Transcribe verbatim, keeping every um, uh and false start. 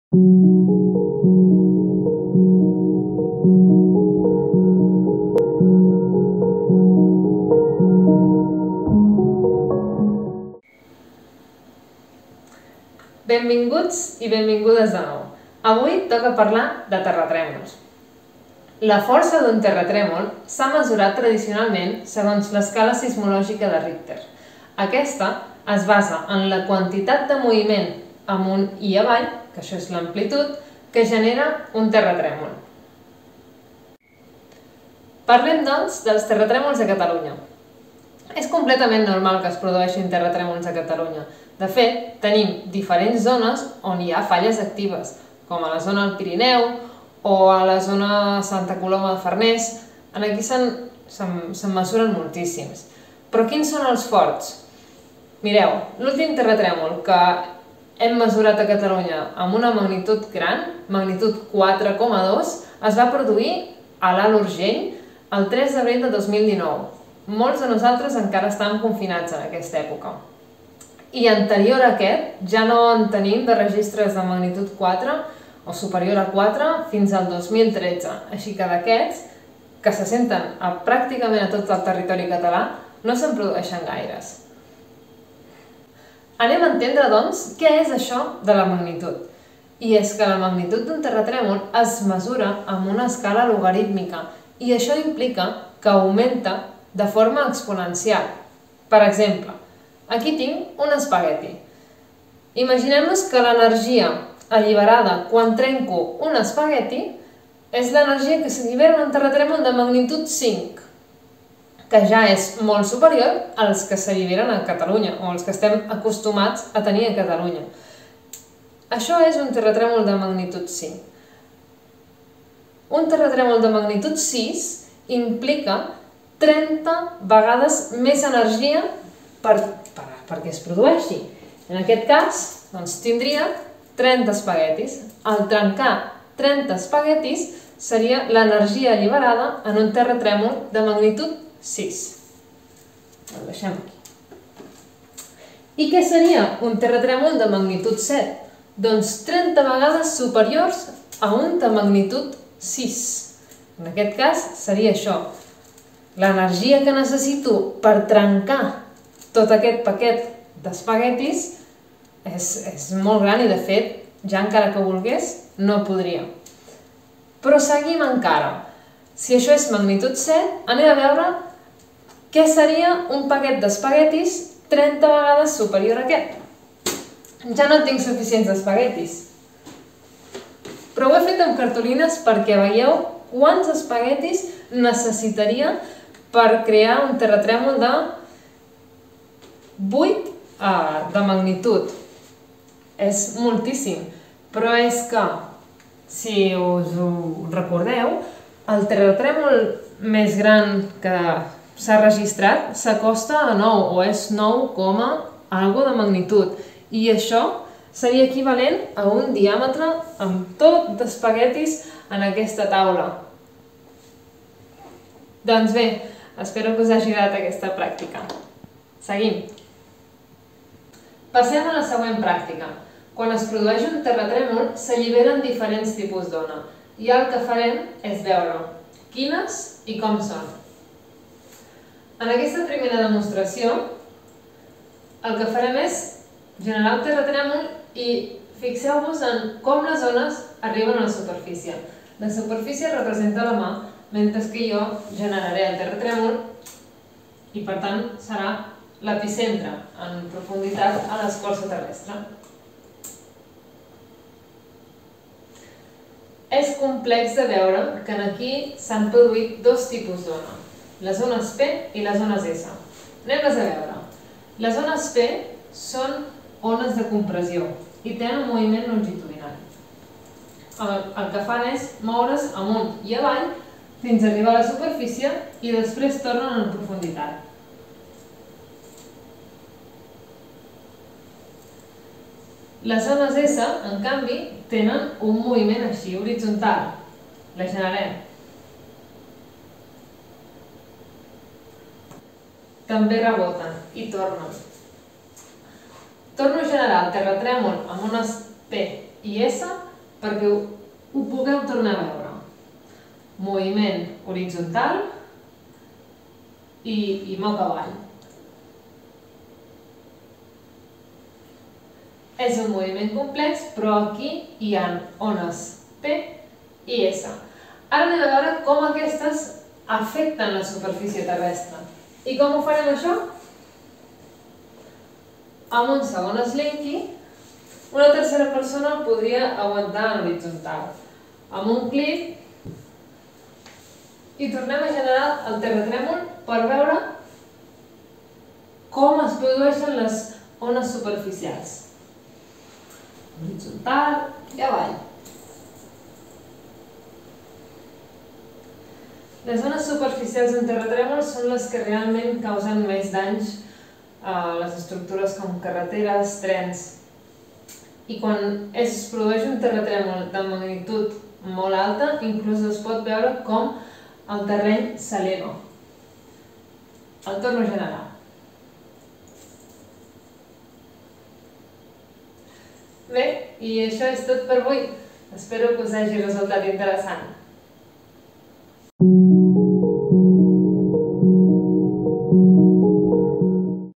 Benvinguts i benvingudes de nou. Avui toca parlar de terratrèmols. La força d'un terratrèmol s'ha mesurat tradicionalment segons l'escala sismològica de Richter. Aquesta es basa en la quantitat de moviment amunt i avall, que això és l'amplitud, que genera un terratrèmol. Parlem, doncs, dels terratrèmols a Catalunya. És completament normal que es produeixin terratrèmols a Catalunya. De fet, tenim diferents zones on hi ha falles actives, com a la zona del Pirineu o a la zona Santa Coloma de Farners. Aquí se'n mesuren moltíssims. Però quins són els forts? Mireu, l'últim terratrèmol que hem mesurat a Catalunya amb una magnitud gran, magnitud quatre coma dos, es va produir a l'Alt Urgell el tres d'abril de dos mil dinou. Molts de nosaltres encara estàvem confinats en aquesta època. I anterior a aquest ja no en tenim de registres de magnitud quatre o superior a quatre fins al dos mil tretze, així que d'aquests, que se senten a pràcticament a tot el territori català, no se'n produeixen gaires. Anem a entendre, doncs, què és això de la magnitud. I és que la magnitud d'un terratrèmol es mesura amb una escala logarítmica i això implica que augmenta de forma exponencial. Per exemple, aquí tinc un espagueti. Imaginem-nos que l'energia alliberada quan trenco un espagueti és l'energia que s'allibera en un terratrèmol de magnitud cinc, que ja és molt superior als que s'alliberen a Catalunya o als que estem acostumats a tenir a Catalunya. Això és un terratrèmol de magnitud cinc. Un terratrèmol de magnitud sis implica trenta vegades més energia per, per, perquè es produeixi. En aquest cas, doncs, tindria trenta espaguetis. Al trencar trenta espaguetis seria l'energia alliberada en un terratrèmol de magnitud sis. El deixem aquí. I què seria un terratrèmol de magnitud set? Doncs trenta vegades superiors a un de magnitud sis. En aquest cas seria això. L'energia que necessito per trencar tot aquest paquet d'espaguetis és, és molt gran i, de fet, ja encara que volgués, no podria. Però seguim encara. Si això és magnitud set, anem a veure què seria un paquet d'espaguetis trenta vegades superior a aquest. Ja no tinc suficients espaguetis. Però ho he fet amb cartolines perquè veieu quants espaguetis necessitaria per crear un terratrèmol de vuit de magnitud. És moltíssim, però és que, si us ho recordeu, el terratrèmol més gran que s'ha registrat s'acosta a nou, o és nou coma alguna de magnitud, i això seria equivalent a un diàmetre amb tot d'espaguetis en aquesta taula. Doncs bé, espero que us hagi agradat aquesta pràctica. Seguim. Passem a la següent pràctica. Quan es produeix un terratrèmol, s'alliberen diferents tipus d'ona. I el que farem és veure quines i com són. En aquesta primera demostració, el que farem és generar un terratrèmol i fixeu-vos en com les ones arriben a la superfície. La superfície representa la mà, mentre que jo generaré el terratrèmol i, per tant, serà l'epicentre en profunditat a l'escorça terrestre. És complex de veure que aquí s'han produït dos tipus d'ona, les ones P i les ones S. Anem-les a veure. Les ones P són ones de compressió i tenen un moviment longitudinal. El que fan és moure's amunt i avall fins a arribar a la superfície i després tornen en profunditat. Les ones S, en canvi, tenen un moviment així, horitzontal. La generem. També reboten i tornen. Torno a generar el terratrèmol amb ones P i S perquè ho, ho pugueu tornar a veure. Moviment horitzontal i, i moc avall. És un moviment complex, però aquí hi ha ones P i S. Ara anem a veure com aquestes afecten la superfície terrestre. I com ho farem això? Amb un segon slinky, una tercera persona el podria aguantar en horitzontal. Amb un clip i tornem a generar el terratrèmol per veure com es produeixen les ones superficials. Horitzontal i avall. Les zones superficials en terratrèmols són les que realment causen més danys a les estructures com carreteres, trens. I quan es produeix un terratrèmol de magnitud molt alta, inclús es pot veure com el terreny s'eleva. El torno a generar. Bé, i això és tot per avui. Espero que us hagi resultat interessant.